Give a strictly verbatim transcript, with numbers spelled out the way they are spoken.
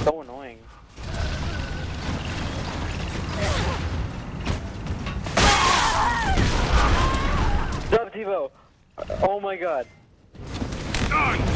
So annoying. Stop, Tivo! Oh my god. Done!